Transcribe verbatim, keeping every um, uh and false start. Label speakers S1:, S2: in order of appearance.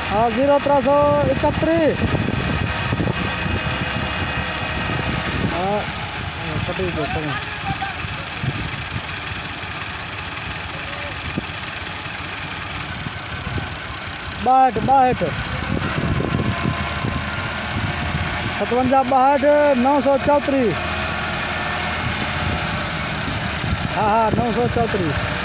S1: हाँ जीरो त्रै सौ इकहत्तरी हाँ कटी देखो बाहठ बाहठ सतवंजा बाहठ नौ सौ चौतरी हाँ हाँ नौ सौ चौतरी